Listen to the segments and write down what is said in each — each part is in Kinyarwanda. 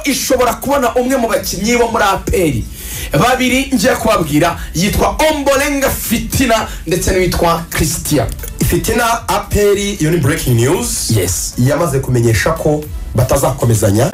ishobora kubona umwe mu bakinnyi bo muri APR babiri ngiye kubabwira yitwa Ombolenga Fitina ndetse n'uwitwa Christian Fitina. APR iyo ni breaking news. Yes, yamaze kumenyesha ko batazakomezanya.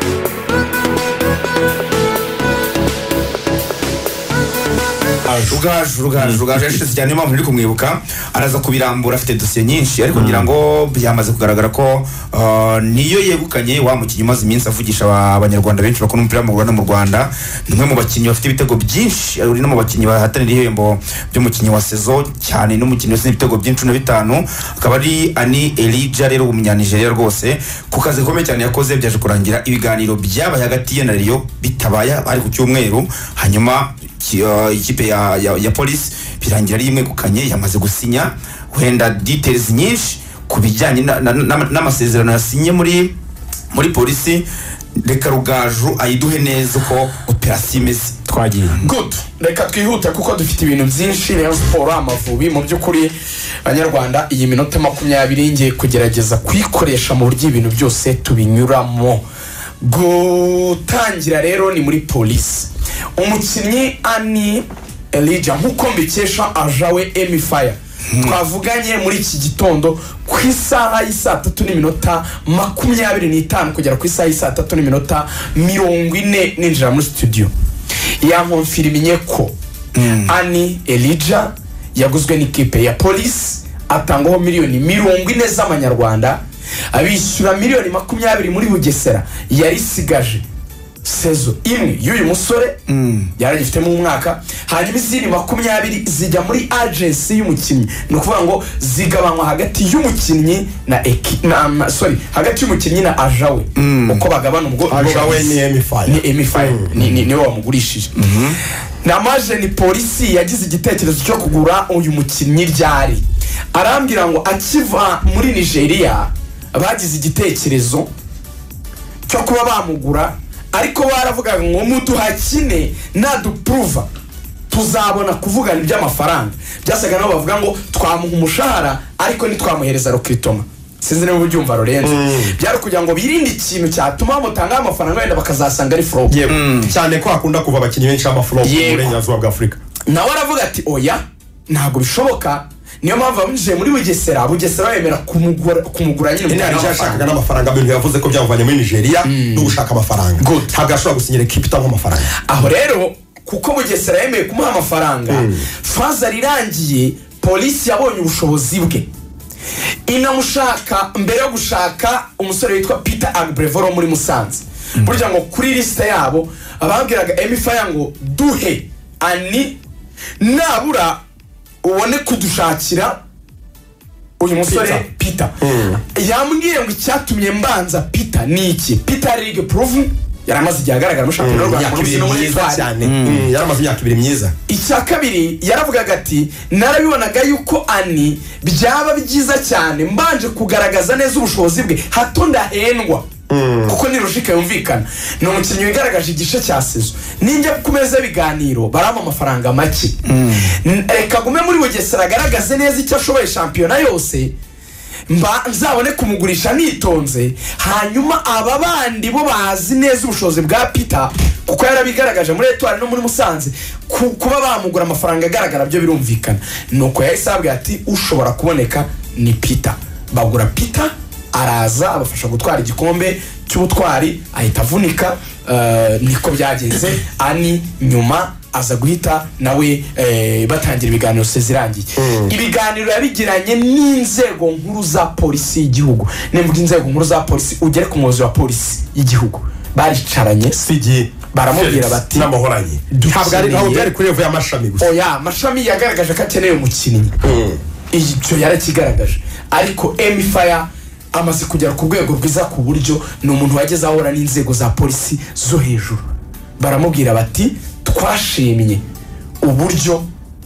Rugaju yashize cyane impamvu uri kumwibuka araza kubirambura afite dosiye nyinshi ariko ngira ngo byamaze kugaragara ko niyo yegukanye wa mukinnyi maze iminsi avugisha abanyarwanda benshi bakora umupira w'amaguru mu Rwanda. Nimwe mu bakinnyi bafite ibitego byinshi, uri no mu bakinnyi bahatanira ibihembo by'umukinnyi wa saison cyane n'umukinnyi wese ibitego byinshi na 5 akaba ari Ani Elijah rero umunyanigeriya rwose ku kazi komeye cyane yakoze. Byaje kurangira ibiganiro byabaye hagati ye na Rio bitabaye ari ku cyumweru, hanyuma ikipe ya polisi birangira ari imwe gukanye yamaze gusinya wenda details nyinshi kubijyanye n'amasezerano yasinye muri polisi. Reka Rugaju ayiduhe neza uko operasiyo imeze. twagiye good. Reka twihute kuko dufite ibintu byinshi. Rayon Sport Amavubi mu by'ukuri abanyarwanda iyi minota 20 ngiye kugerageza kwikoresha mu buryo ibintu byose tubinyuramo. Gutangira rero ni muri polisi. Umukinnyi Ani Elijah nkuko mbikesha ajawe Emifire twavuganye muri iki gitondo ku isaha y'isa 3:25 kugera ku isaha y'isa 3:40 ninjira muri studio yankonfirminye ko Ani Elijah yaguzwe n'ikipe ya polisi atangaho miliyoni 40 z'amanyarwanda, abishyura miliyoni 20 muri Bugesera yari sigaje sezo imwe y'uyu musore yaragifitemo umwaka, hanyuma izindi 20 zijya muri agency y'umukinnyi. No kuvuga ngo zigabanywa hagati y'umukinnyi na hagati y'umukinnyi na ajawe uko bagabana ubwo ajawe ni M5 ni wamugurishije. Namaje ni polisi yagize igitekerezo cyo kugura uyu mukinnyi ryari, arambwira ngo akiva muri Nigeria bagize igitekerezo cyo kuba bamugura, ariko baravuga ngo muduhakine naduprova tuzabona kuvugana iby'amafaranga. Byasaga nabo bavuga ngo twamuha umushahara ariko ntitwamuhereza rokritoma. Sinzi niba ubyumva Lorenzo. Byari kugira ngo birinde ikintu cyatuma mutanga amafaranga wenda bakazasanga ari fraud. Cyane ko akunda kuva abakinnyi benshi amafaranga mu Burengerazuba bwa Afurika. Nawe aravuga ati oya ntabwo bishoboka, niyo mpamvu abinjiye muri Bugesera yemera kumugura nyine Elijah ashakaga n'amafaranga bintu yavuze ko byavanye muri Nigeria no gushaka amafaranga. Ntabwo ashobora gusinyira equipe itanga amafaranga. Aho rero kuko Bugesera yemeye kumuha amafaranga, faza rirangiye polisi yabonye ubushobozi bwe inamushaka mbere yo gushaka umusore witwa Peter Agbrevoro muri Musanze. Burya ngo kuri liste yabo ababwiraga Emifire ngo duhe Ani nabura ubone kudushakira uyu musore Peter. Yambwiye ngo icyatumye mbanza Peter ni iki? Peter League proven yaramaze igihe agaragara mu shampiyona y'u Rwanda cyane. Yaramaze imyaka 2 myiza. Icya kabiri yaravugaga ati narabibonaga yuko Ani byaba byiza cyane mbanje kugaragaza neza ubushobozi bwe hato ndahendwa kuko ni logique yumvikana. No umukinnyi wigaragaje igice cya sezo ninjya kumeza biganiro barama amafaranga make. Reka gume muri Bugesera agaragaze neza icyo ashoboye shampiyona yose nzabone kumugurisha nitonze, hanyuma aba bandi bo bazi neza ubushobozi bwa Peter kuko yarabigaragaje muri Etoile no muri Musanze kuba bamugura amafaranga agaragara byo birumvikana. Nuko yahisabwe ati ushobora kuboneka ni Peter. Bagura Peter araza abafasha gutwara igikombe cy'ubutwari ahita avunika. Niko byagenze. Ani nyuma aza guhita nawe batangira ibiganiro sezirangiye. Ibiganiro yabigiranye n'inzego nkuru za polisi y'igihugu. Nemvuga inzego nkuru za polisi ugere ku muyobozi wa polisi y'igihugu baricaranye sigi baramubwira bati n'amahoranye. Ntabwo ari naho byari kuri level y'amashami gusa. Oya amashami yagaragaje ko akeneye umukinnyi. Icyo yarakigaragaje, ariko Emifire amaze kugera ku rwego rwiza ku buryo ni umuntu wageze ahora n'inzego za polisi zo hejuru. Baramubwira bati twashimye uburyo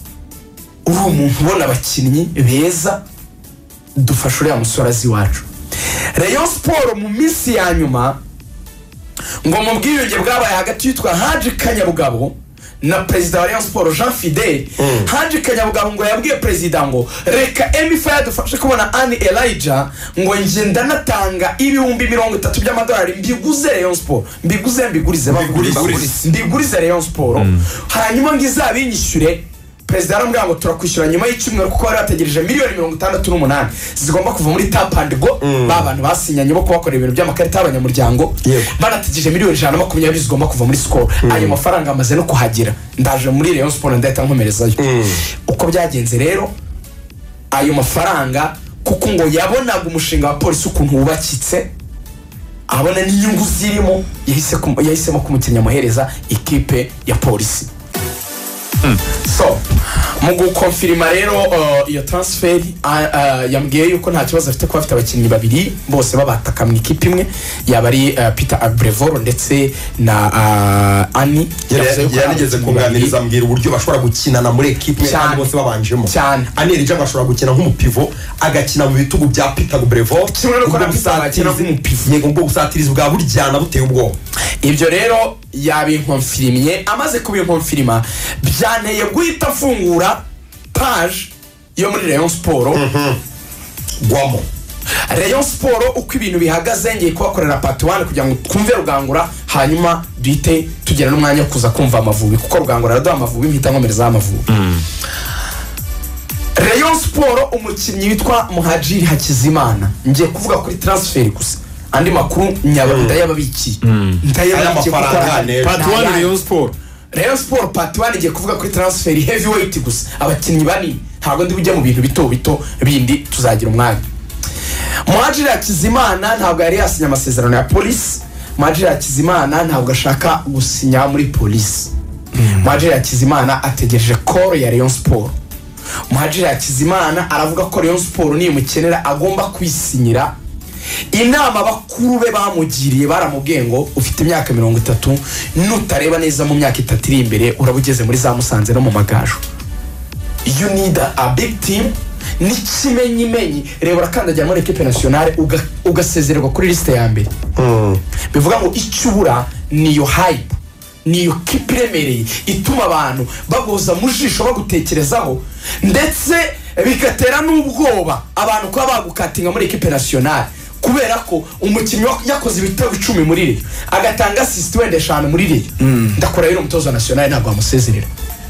uri umuntu ubona abakinnyi beza dufasha uriya musore azi iwacu. Rayon Sport mu minsi ya nyuma ngo mu bwiyunge bwabaye hagati yitwa Haji Kanyabugabo na perezida wa Rayon Sport Jean Fidel Haji Kanyabugabo ngo yabwiye perezida ngo reka MFA yadufashe kubona Annie Elijah ngo nje ndanatanga ibihumbi 30 by'amadolari mbiguze Rayon Sport mbigurize Rayon Sport hanyuma ngo izabinyishyure. Perezida arambwira ngo turakwishyura nyuma y'icyumweru kuko bari bategereje miliyoni 68 zigomba kuva muri Tap and Go abantu basinyanye bo kubakorera ibintu by'amakarita y'abanyamuryango banategereje miliyoni 120 zigomba kuva muri Skol. Ayo mafaranga amaze no kuhagera ndaje muri Rayon Sport ndahita nkomerezayo. Uko byagenze rero ayo mafaranga kuko ngo yabonaga umushinga wa polisi ukuntu wubakitse abona n'inyungu zirimo yahisemo kumukinya muhereza ikipe ya polisi. So mu gukonfirima rero iyo transfer yambwiye yuko nta kibazo afite kuba afite abakinnyi babiri bose babataka mu ikipe imwe yaba ari Peter Abrevoro ndetse na Annie yanigeze kunganiriza mbwira uburyo bashobora gukinana muri ekipe kandi bose babanjemo. Annie Elijah bashobora gukina nk'umupivo agakina mu bitugu bya Peter Abrevoro kimwe no gukora nk'umupivo yego ngo busatiriza bwa buryana buteye ubwoba. Ibyo rero yabinkonfirimye amaze kubinkonfirima byanteye guhita afungura page yo muri Rayon Sport gwamo Rayon Sport uko ibintu bihagaze ngiye kubakorera part 1 kugira ngo twumve Rugangura hanyuma duhite tugera n'umwanya kuza kumva Amavubi kuko Rugangura araduha Amavubi mpita nkomereza Amavubi. Rayon Sport umukinnyi witwa Muhajiri Hakizimana ngiye kuvuga kuri transfer gusa andi makuru nyabanda y'ababiki ndayabiki part 1 Rayon Sport part 1 igiye kuvuga kuri transfer heavyweight gusa abakinnyi bani ntabwo ndi bujye mu bintu bito bindi tuzagira umwanya. Muhajiri Hakizimana ntabwo yari yasinya amasezerano ya polisi. Muhajiri Hakizimana ntabwo ashaka gusinya muri polisi. Muhajiri Hakizimana ategereje call ya Rayon Sport. Muhajiri Hakizimana aravuga ko Rayon Sport niyo mukenera agomba kwisinyira. Inama bakuru be bamugiriye baramubwiye ngo ufite imyaka 30 nutareba neza mu myaka 3 iri imbere urabugeze muri za Musanze no mu Magaju. You need a big team n'ikimenyimenyi reba urakandagira muri equipe nationale ugasezererwa kuri liste ya mbere. Bivuga ngo icyubura niyo hype niyo kipremereye ituma abantu bagoza mu jisho bagutekerezaho ndetse bigatera n'ubwoba abantu kwa bagukatinga muri equipe nationale kubera ko umukinnyi yakoze ibitego 10 muri iri agatanga assist wende 5 muri iri ndakora rero umutozo national ntabwo amusezerera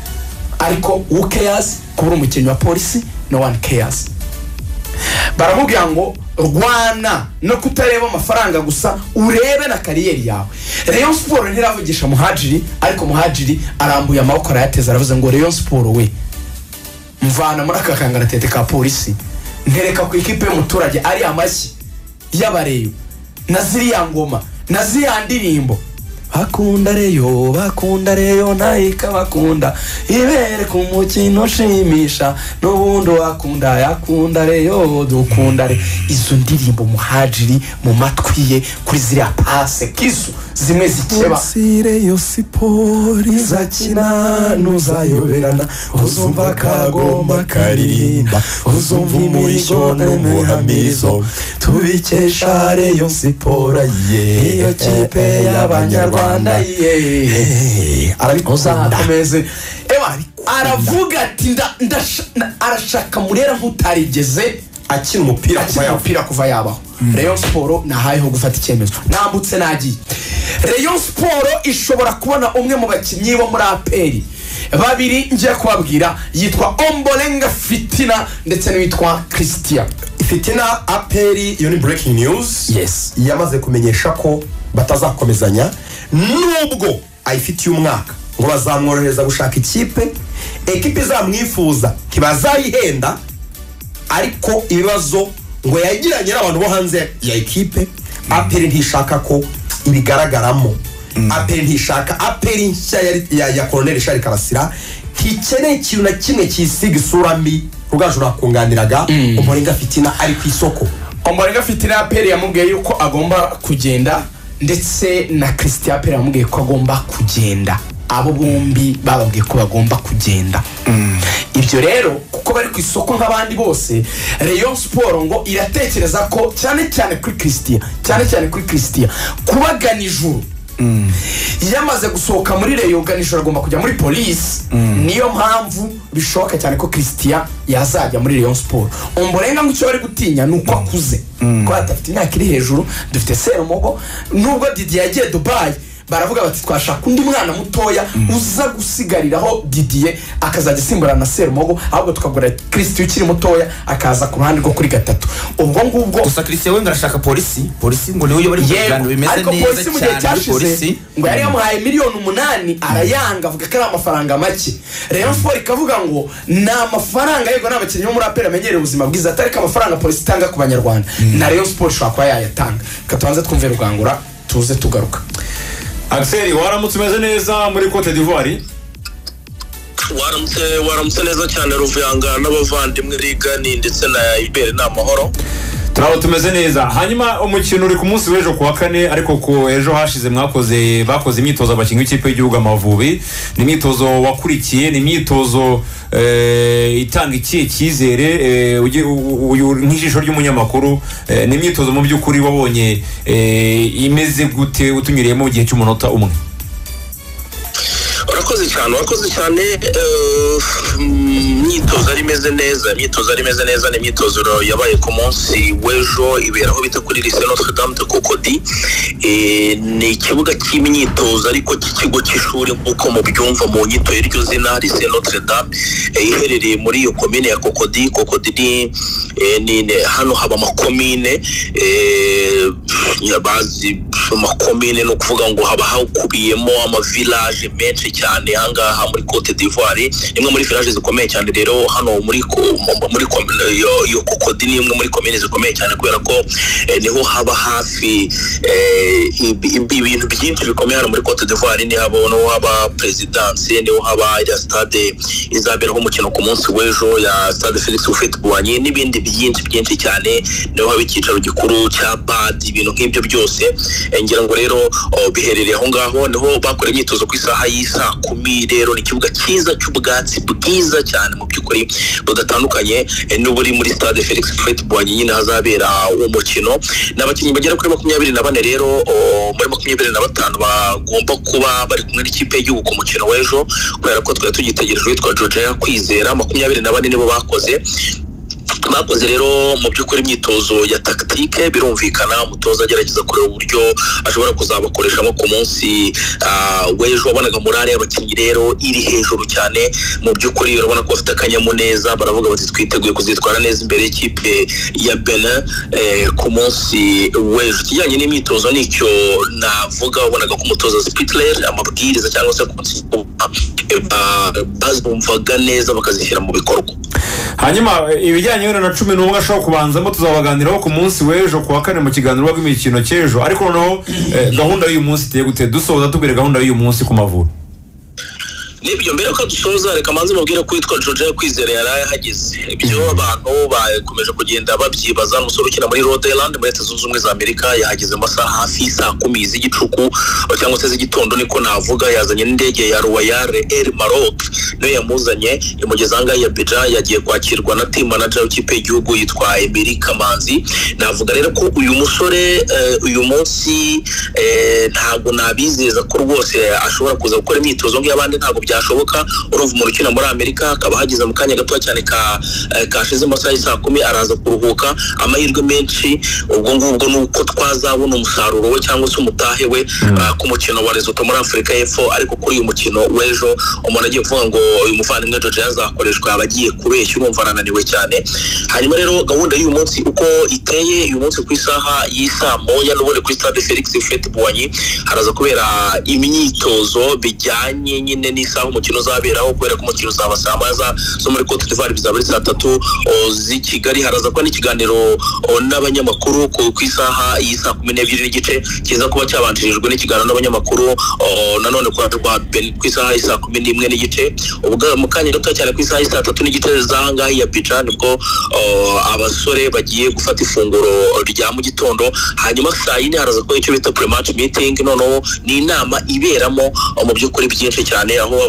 ariko who cares kubura umukinnyi wa polisi no one cares. Baramubwira ngo Rwana no kutareba amafaranga gusa urebe na kariyeri yawe. Rayon Sport ntiravugisha Muhajiri ariko Muhajiri arambuye amaboko arayateza aravuze ngo Rayon Sport we mvana muri akakangana tete ka polisi ntereka ku ikipe y'umuturage ari amashyi y'abareyo naziriya ngoma naziya ndirimbo bakunda reyo nayika bakunda ibere ku mukino shimisha n'ubundi wakunda yakunda reyo dukunda re izo ndirimbo Muhajiri mu matwi ye kuri ziriya pase kisu zimwe zikeba Reyo Sport izakina nuzayoberana uzumva kagoma karirimba uzumva umurishyo n'umuhamirizo tubikesha Reyo Sport iyo kipe y'abanyarwanda arabikomeze aravuga ati arashaka murera nk'utarigeze akina umupira kuva yabaho. Rayon Sport nahayeho gufata icyemezo nambutse nagiye. Rayon Sport ishobora kubona umwe mu bakinnyi bo muri APR babiri ngiye kubabwira yitwa Ombolenga Fitina ndetse n'uwitwa Christian Fitina. APR iyo ni breaking news. Yes, yamaze kumenyesha ko batazakomezanya nubwo ayifitiye umwaka ngo bazamworohereza gushaka ikipe izamwifuza ntibazayihenda ariko ibibazo ngo yagiranye n'abantu bo hanze ya ekipe APR ntishaka ko ibigaragaramo. APR ntishaka APR nshya ya Colonel Charles Karasira ntikeneye ikintu na kimwe kisiga isura mbi Rugaju rakunganiraga Ombolenga Fitina ari ku isoko. Ombolenga Fitina APR yamubwiye yuko agomba kugenda ndetse na Christian APR yamubwiye ko agomba kugenda. Abo bombi bababwiye ko bagomba kugenda. Ibyo rero kuko bari ku isoko nk'abandi bose Rayon Sport ngo iratekereza ko cyane kuri Christian kubagana ijuru yamaze gusohoka muri Rayon Ganisho agomba kujya muri polisi. Niyo mpamvu bishoboka cyane ko Christian yazajya muri Rayon Sport. Ombolenga ngo icyo bari gutinya nuko akuze ko atafite imyaka iri hejuru. Dufite Serumogo nubwo Didier yagiye Dubai baravuga bati twashaka undi mwana mutoya uza gusigariraho Didier akazajya asimbura na Serumogo, ahubwo tukagura Christian ukiri mutoya akaza ku ruhande rwo kuri gatatu. Ubwo ngubwo gusa Christian we ngarashaka polisi ngo niwe bari kugana bimeze neza cyane polisi ngo yari yamuhaye miliyoni 8 arayanga avuga ko ari amafaranga make. Rayon Sport ikavuga ngo na amafaranga yego n'abakinnyi bo muri APR amenyereye ubuzima bwiza atari ko amafaranga polisi itanga ku banyarwanda na Rayon Sport shaka kwa yayatanga. Katubanze twumve Rugangura tuze tugaruka. Axel waramutse umeze neza muri Cote d'Ivoire? Waramutse neza cyane Ruvuyanga n'abavandimwe Rigani ndetse na Ibere n'amahoro. Turabo tumeze neza. Hanyuma umukino uri ku munsi w'ejo kuwa kane, ariko ko ejo hashize bakoze imyitozo abakinnyi b'ikipe y'igihugu Amavubi. Ni imyitozo wakurikiye, ni imyitozo itanga ikihe cyizere nk'ijisho ry'umunyamakuru, ni imyitozo mu by'ukuri wabonye imeze gute utunyuriyemo mu gihe cy'umunota umwe? Urakoze cyane imyitozo ari meze neza ni imyitozo yabaye ku munsi w'ejo iberaho bita kuri Lycée Notre Dame de Cocody. Ni ikibuga cy'imyitozo ariko cy'ikigo cy'ishuri nk'uko mubyumva mu nyito y'iryo zina Lycée Notre Dame, iherereye muri iyo komine ya Cocody. Cocody ni hano haba amakomine yabazi amakomine no kuvuga ngo haba hakubiyemo amavillage menshi cyane ahangaha muri Cote d'Ivoire. Imwe muri village zikomeye cyane rero hano muri yo Cocody ni imwe muri komine zikomeye cyane kubera ko niho haba hafi ibintu byinshi bikomeye hano muri Cote d'Ivoire. Ni haba presidence, niho haba ya stade izaberaho umukino ku munsi w'ejo ya stade Felix Houphouët-Boigny n'ibindi byinshi cyane. Niho haba icyicaro gikuru cya BAD, ibintu nk'ibyo byose. Ngira ngo rero biherereye aho ngaho niho bakora imyitozo ku isaha y'isa 10. Rero ni ikibuga cyiza cy'ubwatsi bwiza cyane mu by'ukuri budatandukanye n'uburi muri stade Felix Houphouët-Boigny nyine hazabera umukino. N'abakinnyi bagera kuri 24 rero muri 25 bagomba kuba bari kumwe n'ikipe y'igihugu ku mukino w'ejo kubera ko twari tugitegereje witwa Georgia Kwizera. 24 nibo bakoze rero mu by'ukuri imyitozo ya tactique. Birumvikana umutoza agerageza kureba uburyo ashobora kuzabakoreshamo ku munsi w'ejo. Wabonaga morale y'abakinnyi rero iri hejuru cyane mu by'ukuri, urabona ko bafite akanyamuneza, baravuga bati twiteguye kuzitwara neza imbere y'ikipe ya Benin ku munsi w'ejo. Kijyanye n'imyitozo nicyo navuga, wabonaga ko umutoza Spitler amabwiriza cyangwa se bazumvaga neza bakazishyira mu bikorwa. Hanyuma ibijyanye na 11 ashobora kubanzamo tuzabaganiraho ku munsi w'ejo kuwa kane mu kiganiro w'imikino cy'ejo, ariko noneho gahunda y'uyu munsi iteye gute? Dusoza tubwire gahunda y'uyu munsi ku Mavubi. Nibyo mbere ko dusoza reka manzi mubwire ko witwa Georgia Kwizera yari hageze. Ibyo abantu bakomeje kugenda babyibaza. Umusore ukina muri Rhode Island muri Leta Zunze Ubumwe za Amerika yahageze amasaha hafi saa 10 z'igicuku cyangwa se z'igitondo niko navuga. Yazanye n'indege ya Royal Air Maroc niyo yamuzanye imugeza anga ya Abidjan. Yagiye kwakirwa na team manager w'ikipe y'igihugu yitwa Emery Kamanzi. Navuga rero ko uyu musore uyu munsi ntago nabizeza ko rwose ashobora kuza gukora imyitozo nk'abandi, ntago byashoboka. Urumva mu rukino muri Amerika akaba hagize mu kanya gato cyane kashize amasaha saa 10 araza kuruhuka. Amahirwe menshi ubwo ngubwo nuko twazabona umusaruro we cyangwa se umutahe we ku mukino wa Lesotho muri Afrika y'Epfo. Ariko kuri uyu mukino w'ejo umuntu agiye kuvuga ngo uyu muvandimwe Georgia yazakoreshwa abagiye kubeshya, urumva arananiwe cyane. Hanyuma rero gahunda y'uyu munsi uko iteye, uyu munsi ku isaha y'isa 1 n'ubundi kuri stade Felix Houphouët-Boigny haraza kubera imyitozo bijyanye nyine n'isaha umukino uzaberaho, kubera ko umukino uzaba saa 1 zo muri Cote d'Ivoire, bizaba ari saa 3 z'i Kigali. Haraza kuba n'ikiganiro n'abanyamakuru ku isaha y'isa 12 n'igice kiza kuba cyabanjirijwe n'ikiganiro n'abanyamakuru nanone ku isaha y'isa 11 n'igice. Ubwo mu kanya gato cyane ku isaha y'isa 3 n'igice zanga ya Abidjan nibwo abasore bagiye gufata ifunguro rya mu gitondo. Hanyuma saa 4 haraza kuba icyo bita pre-match meeting. Noneho ni inama iberamo mu by'ukuri byinshi cyane aho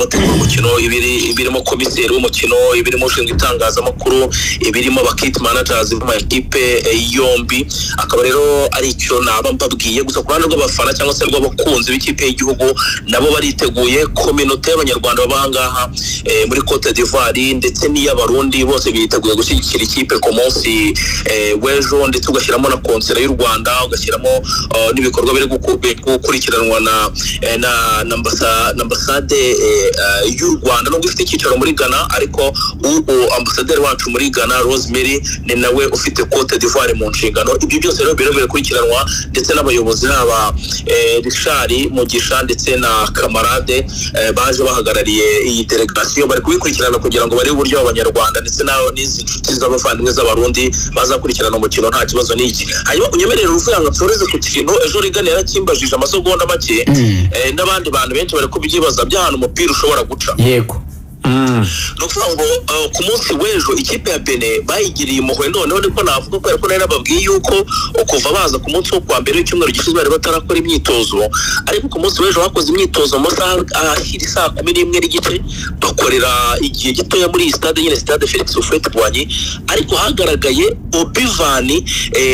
bategura umukino ibirimo komiseri w'umukino ibirimo ushinzwe itangazamakuru ibirimo abakit managers b'amakipe yombi akaba rero ari icyo naba mbabwiye gusa ku ruhande rw'abafana cyangwa se rw'abakunzi b'ikipe y'igihugu nabo bariteguye kominote y'abanyarwanda babangaha muri Cote d'Ivoire ndetse n'iy'abarundi bose biteguye gushyigikira ikipe ku munsi w'ejo ndetse ugashyiramo na konsera y'u Rwanda ugashyiramo n'ibikorwa biri gukurikiranwa na ambasade y'u Rwanda nubwo ifite icyicaro muri Ghana ariko ambasaderi wacu muri Ghana Rosemary ni nawe ufite Cote d'Ivoire mu nshingano ibyo byose rero biri gukurikiranwa ndetse n'abayobozi haba Richard Mugisha ndetse na Kamarade baje bahagarariye iyi delegation bari kubikurikirana kugira ngo barebe uburyo abanyarwanda ndetse n'izi nshuti z'abavandimwe z'abarundi bazakurikirana umukino nta kibazo n'iki hanyuma unyemerere uruvuyanga tureze ku kintu ejo rigane yarakimbajije amasegonda make n'abandi bantu benshi bari kubyibaza by'ahantu umupira ushobora guca yego no kuvuga ngo ku munsi w'ejo ikipe ya Benin bayigiriye impuhwe noneho niko navuga ko nari nababwiye yuko kuva baza ku munsi wo kwa mbere w'icyumweru gishize bari batarakora imyitozo ariko ku munsi w'ejo bakoze imyitozo mu masaha ahiri saa 11 n'igice bakorera igihe gitoya muri iyi stade nyine stade Felix Houphouët-Boigny ariko hagaragaye obivani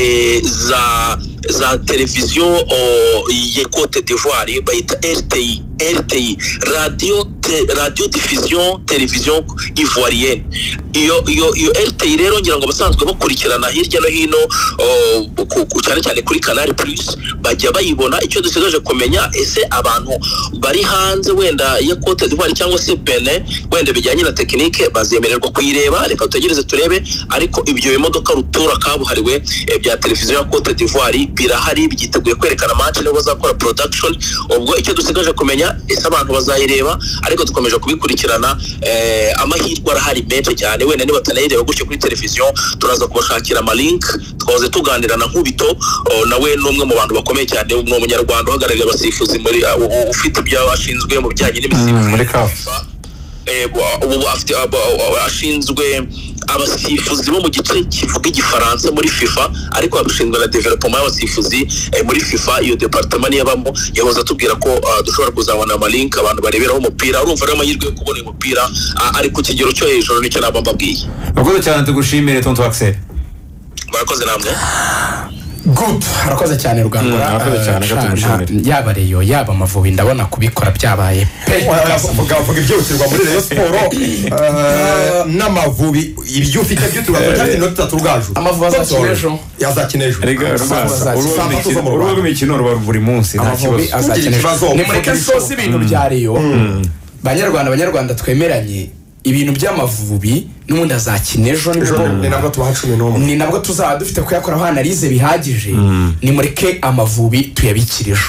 za televiziyo ya Cote d'Ivoire bayita RTI radio diffusion television ivoirienne iyo RTI rero ngira ngo basanzwe bakurikirana hirya no hino cyane kuri Canal Plus bajya bayibona icyo dusigaje kumenya ese abantu bari hanze wenda ya Cote d'Ivoire cyangwa se Benin wenda bijyanye na tekinike bazemererwa kuyireba reka tutegereze turebe ariko ibyo bimodoka rutura kabuhariwe bya televiziyo ya Cote d'Ivoire birahari byiteguye kwerekana match nibo bazakora production ubwo icyo dusigaje kumenya ese abantu bazayireba ariko dukomeje kubikurikirana amahirwe arahari menshi cyane wenda niba batanayireba gutyo kuri televiziyo turaza kubashakira amalink twaze tuganira na Nkubito nawe n'umwe mu bantu bakomeye cyane umunyarwanda uhagarariye abasifuzi muri ufite ibyo ashinzwe mu bijyanye n'imisifuzi muri CAF ubu afite ashinzwe abasifuzi bo mu gice kivuga igifaransa muri FIFA ariko abishinzwe na development y'abasifuzi muri FIFA iyo department yabamo yahoza tubwira ko dushobora kuzabona amalink abantu bareberaho umupira urumva ari amahirwe yo kubona umupira ari ku kigero cyo hejuru nicyo naba mbabwiye bakoze cyane tugushimire tonto Axel barakoze namwe good harakoze cyane Rugangura yaba Reyo yaba Amavubi ndabona kubikora byabaye uvuga ibyukirwa muri Rayon Sport n'Amavubi ibyo ufite byo tugakora inota turugaju Amavubi azakinejo yazakinejo urugo imikino ruba buri munsi nta kibazo ni muri kasosi ibintu bya Reyo banyarwanda twemeranye ibintu by'Amavubi n'ubundi azakinejo ni nabwo tubaha 11 ni nabwo tuzaba dufite kuyakoraho analize bihagije ni mureke Amavubi tuyabikirijo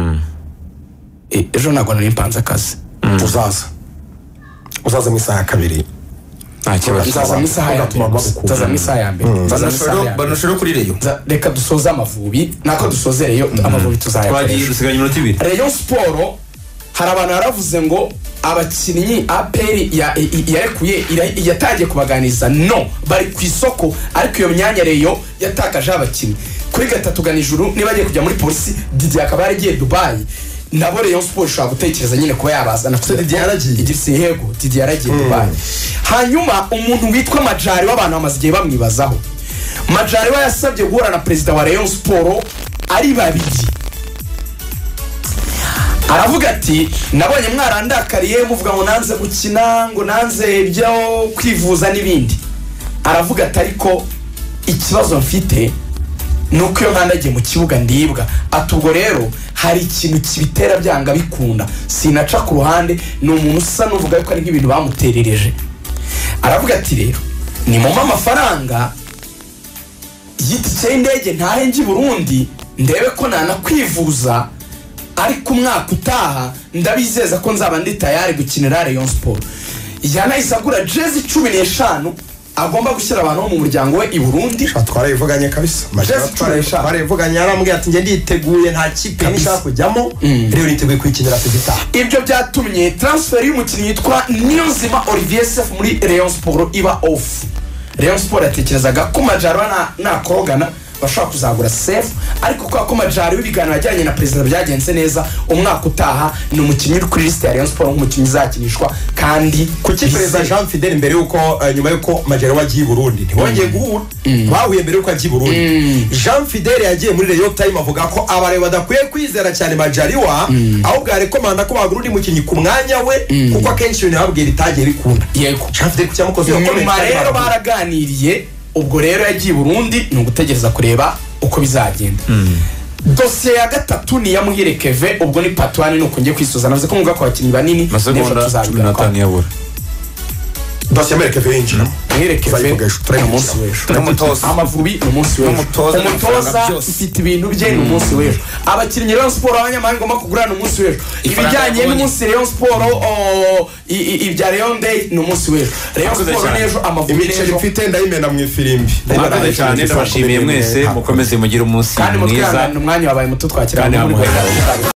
ejo nagona n'impanza akazi uzaza mu isaha ya kabiri nta kibazo uzaza mu isaha ya mbere banashoro kuri Reyo reka dusoze Amavubi nako dusoze Reyo Amavubi twagiye dusiganye iminota 2 Rayon Sport hari abantu baravuze ngo abakinnyi APR yarekuye yatangiye kubaganiza no bari ku isoko ariko iyo myanya Reyo yatakaje abakinnyi kuri gatatu ganijuru niba agiye kujya muri polisi Didier akaba yaragiye Dubai nabo Rayon Sport ishobora gutekereza nyine kuba yabazana kuko Didier yaragiye Dubai hanyuma umuntu witwa Majari w'abantu bamaze igihe bamwibazaho Majari we yasabye guhura na perezida wa Rayon Sport ari babiri aravuga ati nabonye mwarandakariye muvuga ngo nanze gukina ngo nanze ibyo kwivuza n'ibindi aravuga ati ariko ikibazo mfite nuko iyo nkandagiye mu kibuga ndibwa atubwo rero hari ikintu kibitera byanga bikunda sinaca ku ruhande ni umuntu usa n'uvuga yuko ari nk'ibintu bamuterereje aravuga ati rero ni mu amafaranga y'itike y'indege ntahe ngi Burundi ndebe ko nanakwivuza ariko umwaka utaha ndabizeza ko nzaba ndi tayari gukinira Rayon Sport yanahise agura jezi 15 agomba gushyira abantu mu muryango we i Burundi twarayivuganye kabisa twarayivuganye yarambwiye ati nge nditeguye nta kipe nishaka kujyamo rero niteguye kwikinira kugita ibyo byatumye transfer y'umukinnyi yitwa Niyonzima Olivier Sef muri Rayon Sport iba off Rayon Sport yatekerezaga ko Majaro na Korogana bashobora kuzagura sefu ariko kubera ko Majari w'ibiganiro yajyanye na perezida byagenze neza umwaka utaha ni umukinnyi uri kuri lisite ya Rayon Sport nk'umukinnyi uzakinishwa kandi kuki perezida Jean Fidel mbere yuko nyuma yuko Majari wagiye i Burundi ntibongeye guhura bahuye mbere yuko agiye i Burundi Jean Fidel yagiye muri Rayon Time avuga ko abareba badakwiye kwizera cyane Majari wa ahubwo arekomanda ko bagura undi mukinnyi ku mwanya we kuko akenshi ibintu babwira itagiye bikunda yego Jean Fidel ku cyamukoze nyuma rero baraganiriye ubwo rero yagiye i Burundi ni ugutegereza kureba uko bizagenda dosiye ya gatatu ni ya Muhire Keve ubwo ni Patwani nuko ngiye kwisoza navuze ko muvuga ko abakinnyi banini masegonda 15 yabura dosiye Muhire Keve yinjira Muhire Keve umunsi w'ejo Amavubi ni umunsi w'ejo umutoza ifite ibintu bye ni umunsi w'ejo abakinnyi Rayon Sport abanyamahanga ngomba kugura ni umunsi w'ejo ibijyanye n'umunsi Rayon Sport ibya Rayon Day ni umunsi w'ejo Rayon Sport n'ejo Amavubi n'ejo mfite ndayimena mu ifirimbi mwakoze cyane ndabashimiye mwese mukomeze mugire umunsi kandi mwiza mutwihangane umwanya wabaye muto twakira muri